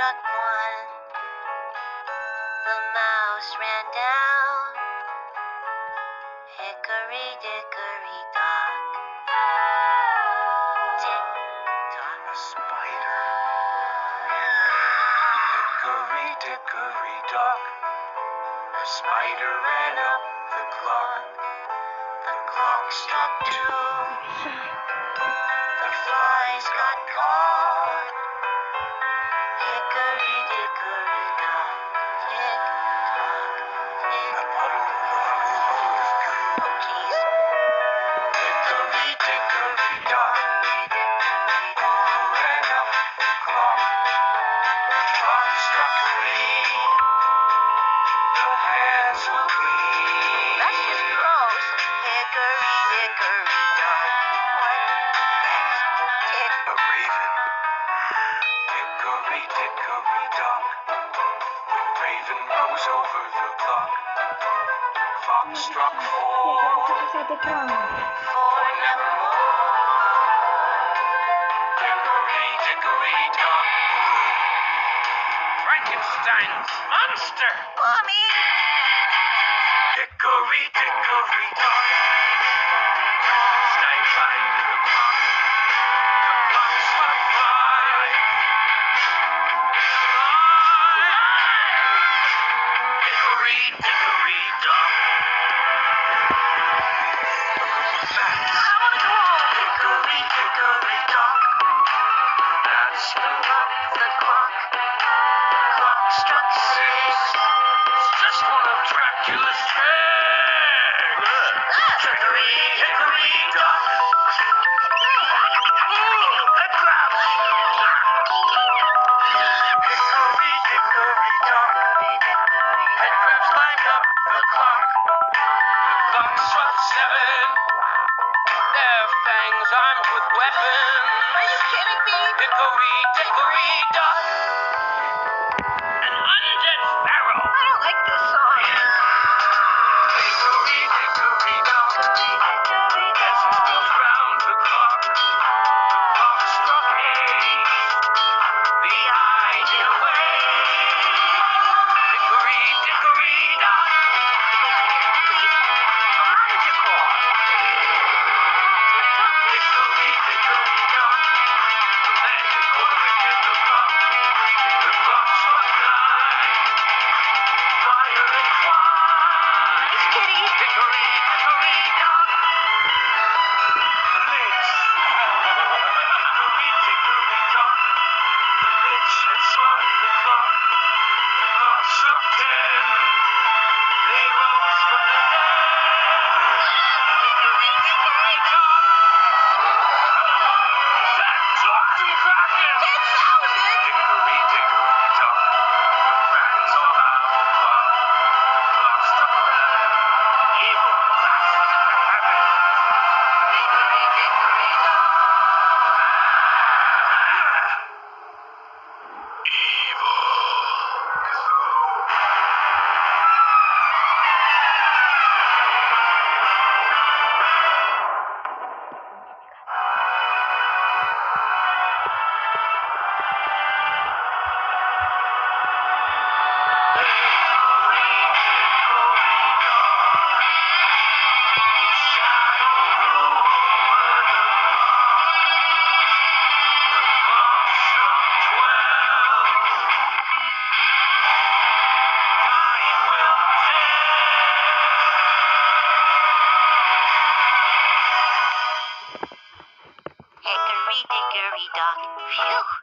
struck one. The mouse ran down. Hickory, dickory, dock. Tick tock. A spider. Hickory, dickory, dock. A spider ran up the clock. The clock struck two. The flies got caught. Hickory, dickory, dock. Tick tock. Tick. A puddle of olive grew. Oh, jeez. Hickory, dickory, dock. Who ran up the clock? The clock struck three. The hands will bleed. That's just gross. Hickory, dickory, dock. What next? Tick. A raven. Hickory, dickory, dock. The raven rose over the clock. The clock struck four. For nevermore. Hickory, dickory, dock. Frankenstein's monster. Mommy! Hickory, dickory, dock. Frankenstein climbed to the clock. The clock struck five. Hickory, dickory, dock. I want to go home. Hickory, dickory, dock. That's the clock. The clock. Clock struck six. It's just one of Dracula's tricks. Hickory, hickory, dock. Ooh, a crab. Hickory, dickory, dock. Head crabs lined up the clock. The clock struck seven. Their fangs armed with weapons. Are you kidding me? Hickory, dickory, dock. An undead pharaoh. I don't like this song. Hickory, dickory, dock. Peasants built round the clock. The clock struck eight. The ideal way. Hickory, dickory, dock. A manticore. Hickory, dickory, dock. The manticore lifted the clock. The clock struck nine. Fire and twine. Nice kitty. Hickory, dickory, dock. The lich. Hickory, dickory, dock. The lich had spotted the clock. The clock struck ten. They rose from the dead. Hickory, dickory, dock. That docked and kraken. 10,000. Hickory, dickory, dock. The krakens all have the clock. The clock struck 11. Evil laughed at the heaven. Hickory, dickory, dock. Evil. Hickory, dickory, dock. Phew.